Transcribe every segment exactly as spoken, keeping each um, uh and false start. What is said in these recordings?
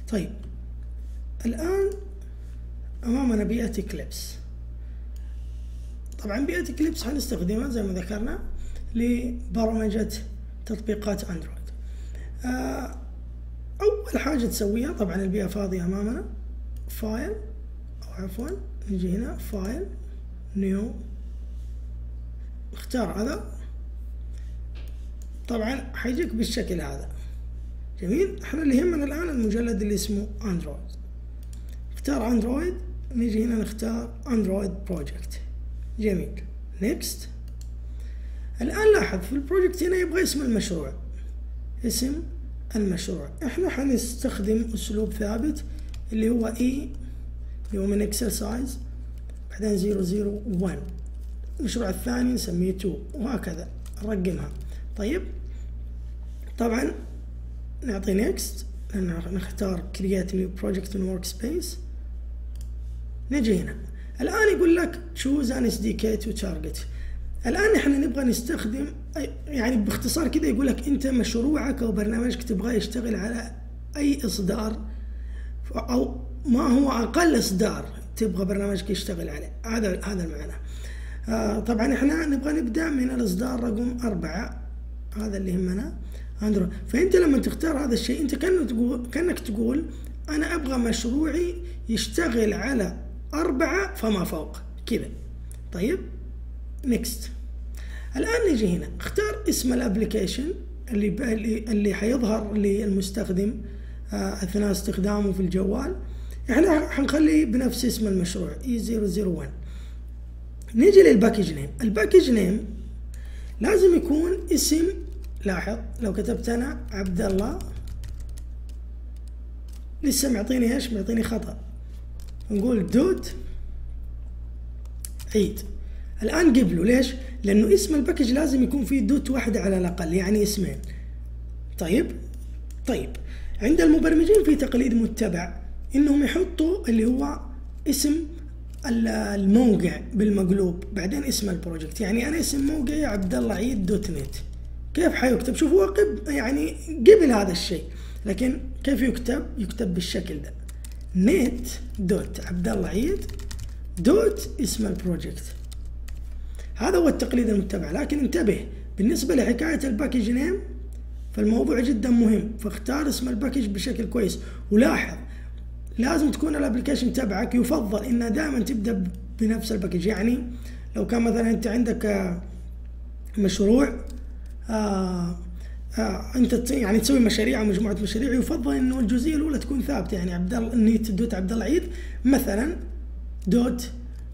طيب الآن أمامنا بيئة إكليبس. طبعا بيئة إكليبس حنستخدمها زي ما ذكرنا لبرمجة تطبيقات أندرويد. أول حاجة تسويها، طبعا البيئة فاضية أمامنا، فايل أو عفوا نجي هنا فايل نيو، اختار هذا. طبعا حيجيك بالشكل هذا. جميل. احنا اللي يهمنا الآن المجلد اللي اسمه أندرويد. اختار أندرويد، نجي هنا نختار أندرويد بروجكت. جميل. نيكست. الآن لاحظ في البروجكت هنا يبغى اسم المشروع. اسم المشروع احنا حنستخدم أسلوب ثابت اللي هو إي، اللي هو من إكسرسايز، بعدين زيرو زيرو ون. المشروع الثاني نسميه تو، وهكذا نرقمها. طيب طبعا نعطي نيكست، نختار create new project in workspace. نجي هنا الآن يقول لك choose an إس دي كي to target. الآن احنا نبغى نستخدم، يعني باختصار كده يقول لك انت مشروعك او برنامجك تبغى يشتغل على اي اصدار، او ما هو اقل اصدار تبغى برنامجك يشتغل عليه. هذا هذا المعنى. آه طبعا احنا نبغى نبدأ من الاصدار رقم أربعة، هذا اللي يهمنا اندرويد. فانت لما تختار هذا الشيء انت كأنك تقول كأنك تقول انا ابغى مشروعي يشتغل على أربعة فما فوق كذا. طيب نيكست. الآن نجي هنا اختار اسم الابليكيشن اللي اللي حيظهر للمستخدم اثناء استخدامه في الجوال. احنا حنخليه بنفس اسم المشروع إي زيرو زيرو ون. نيجي للباكج نيم. الباكج نيم لازم يكون اسم، لاحظ لو كتبت انا عبد الله لسه معطيني ايش؟ معطيني خطأ. نقول دوت عيد. الآن قبله ليش؟ لأنه اسم الباكج لازم يكون فيه دوت واحدة على الأقل، يعني اسمين. طيب طيب عند المبرمجين في تقليد متبع إنهم يحطوا اللي هو اسم الموقع بالمقلوب بعدين اسم البروجكت. يعني أنا اسم موقعي عبد الله عيد دوت نت. كيف حيكتب؟ شوفوا قب يعني قبل هذا الشيء، لكن كيف يكتب؟ يكتب بالشكل ده، نت دوت عبد الله عيد دوت اسم البروجكت. هذا هو التقليد المتبع. لكن انتبه بالنسبة لحكاية الباكج نيم فالموضوع جدا مهم، فاختار اسم الباكج بشكل كويس. ولاحظ لازم تكون الابلكيشن تبعك يفضل انها دائما تبدأ بنفس الباكج. يعني لو كان مثلا انت عندك مشروع آآ آآ انت يعني تسوي مشاريع او مجموعة مشاريع، يفضل انه الجزئية الاولى تكون ثابتة. يعني عبد الله نت دوت عبد الله عيد مثلا دوت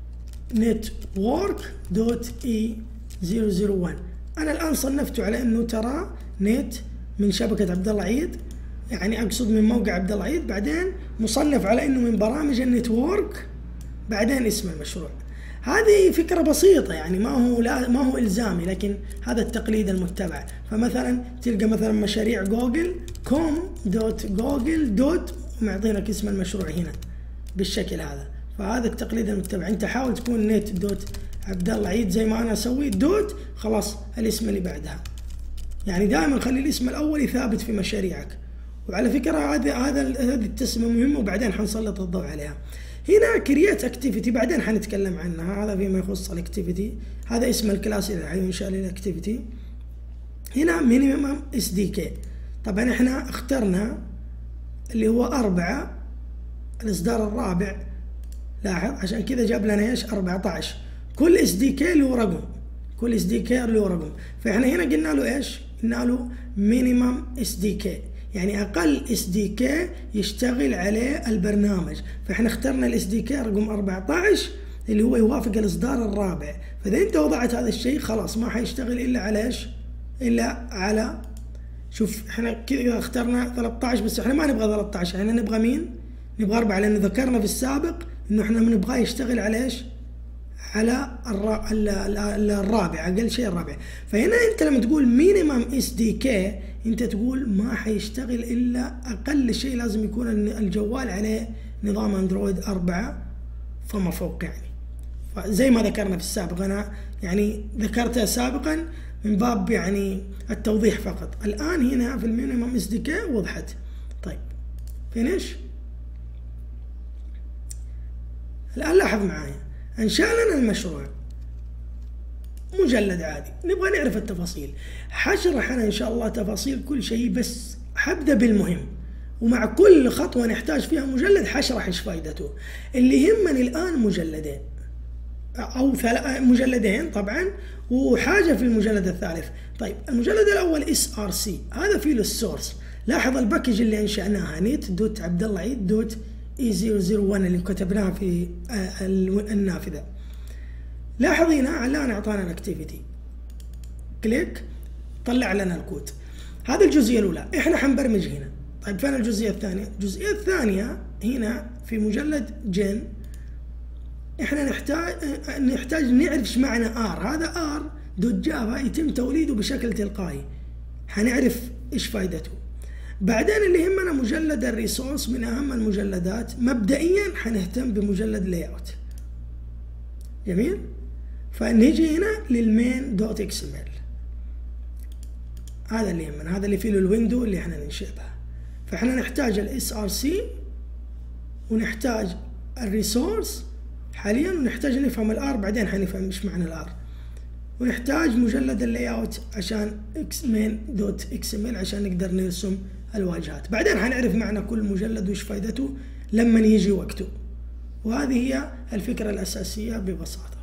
network دوت إي زيرو زيرو ون. انا الان صنفته على انه ترى نت من شبكة عبد الله عيد، يعني اقصد من موقع عبد الله عيد، بعدين مصنف على انه من برامج النتورك، بعدين اسم المشروع. هذه فكرة بسيطة، يعني ما هو لا ما هو الزامي، لكن هذا التقليد المتبع. فمثلا تلقى مثلا مشاريع جوجل كوم دوت جوجل دوت ومعطينك اسم المشروع هنا بالشكل هذا. فهذا التقليد المتبع. انت حاول تكون نت دوت عبد الله عيد زي ما انا اسوي دوت، خلاص الاسم اللي بعدها. يعني دائما خلي الاسم الاولي ثابت في مشاريعك. وعلى فكره هذا هذا هذه التسميه مهمه وبعدين حنسلط الضوء عليها. هنا كرييت اكتيفيتي بعدين حنتكلم عنها، هذا فيما يخص الاكتيفيتي. هذا اسم الكلاس اللي حينشأ للاكتيفيتي. هنا مينيمم اس دي كي. طبعا احنا اخترنا اللي هو أربعة، الاصدار الرابع. لاحظ عشان كذا جاب لنا ايش؟ أربعة عشر. كل اس دي كي له رقم، كل اس دي كي له رقم. فاحنا هنا قلنا له ايش؟ قلنا له مينيمم اس دي كي، يعني اقل اس دي كي يشتغل عليه البرنامج. فاحنا اخترنا الاس دي كي رقم أربعة عشر اللي هو يوافق الاصدار الرابع. فاذا انت وضعت هذا الشيء خلاص ما حيشتغل الا على ايش؟ الا على، شوف احنا كذا اخترنا ثلاثة عشر بس احنا ما نبغى ثلاثة عشر، احنا نبغى مين؟ نبغى أربعة، لأن ذكرنا في السابق إنه إحنا بنبغاه يشتغل على إيش؟ على الرا... الرابع، أقل شيء الرابع. فهنا أنت لما تقول مينيمم اس دي كي أنت تقول ما حيشتغل إلا أقل شيء لازم يكون الجوال عليه نظام أندرويد أربعة فما فوق. يعني زي ما ذكرنا في السابق، أنا يعني ذكرتها سابقا من باب يعني التوضيح فقط. الآن هنا في المينيمم اس دي كي وضحت. طيب فينيش. الآن لاحظ معايا أنشأ لنا المشروع مجلد عادي، نبغى نعرف التفاصيل. حشرح أنا إن شاء الله تفاصيل كل شيء، بس حبدأ بالمهم، ومع كل خطوة نحتاج فيها مجلد حشرح إيش فائدته. اللي يهمني الآن مجلدين أو مجلدين طبعا، وحاجة في المجلد الثالث. طيب المجلد الأول اس ار سي، هذا فيه السورس. لاحظ الباكج اللي أنشأناها نيت دوت عبد الله عيد دوت اي صفر صفر واحد اللي كتبناها في النافذة. لاحظ هنا الآن أعطانا الأكتيفيتي، كليك طلع لنا الكود. هذه الجزئية الأولى، إحنا حنبرمج هنا. طيب فين الجزئية الثانية؟ الجزئية الثانية هنا في مجلد جن، إحنا نحتاج نحتاج نعرف إيش معنى ار. هذا ار دوت جافا يتم توليده بشكل تلقائي، حنعرف إيش فائدته. بعدين اللي يهمنا مجلد الريسورس، من أهم المجلدات. مبدئيا حنهتم بمجلد لاي اوت. جميل. فنيجي هنا للمين دوت اكس ام ال، هذا اللي يهمنا، هذا اللي فيه الويندو اللي احنا ننشئ بها. فاحنا نحتاج الاس ار سي ونحتاج الريسورس حاليا، ونحتاج نفهم الار، بعدين حنفهم ايش معنى الار. ونحتاج مجلد اللاي اوت عشان اكس مين دوت اكس ام ال عشان نقدر نرسم الواجهات. بعدين حنعرف معنى كل مجلد وايش فائدته لما يجي وقته. وهذه هي الفكرة الأساسية ببساطة.